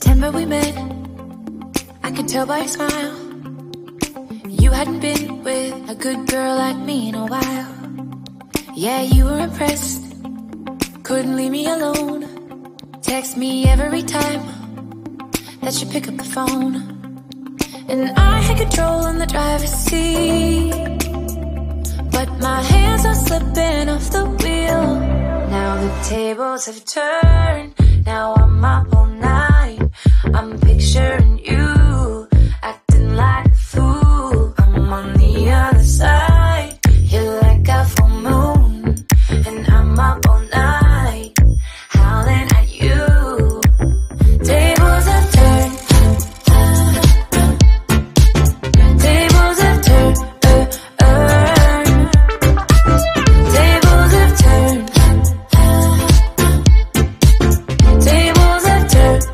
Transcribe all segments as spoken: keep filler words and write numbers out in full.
September we met, I could tell by your smile. You hadn't been with a good girl like me in a while. Yeah, you were impressed, couldn't leave me alone. Text me every time that you pick up the phone. And I had control in the driver's seat, but my hands are slipping off the wheel. Now the tables have turned, now I'm up all night. I'm picturing you, acting like a fool. I'm on the other side, you're like a full moon, and I'm up all night, howling at you. Tables have turned, tables have turned, tables have turned, tables have turned.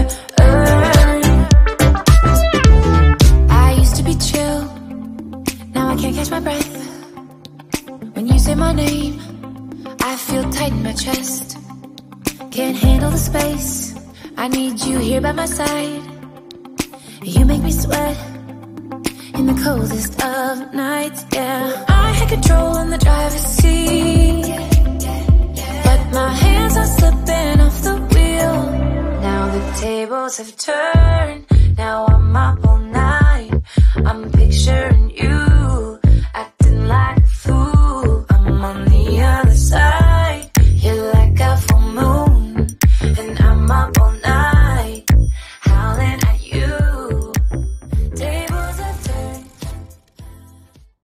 I used to be chill, now I can't catch my breath. When you say my name, I feel tight in my chest. Can't handle the space, I need you here by my side. You make me sweat in the coldest of nights, yeah. I had control in the driver's seat, but my hands are slipping off the wheel. Now the tables have turned, now I'm up all night. I'm picturing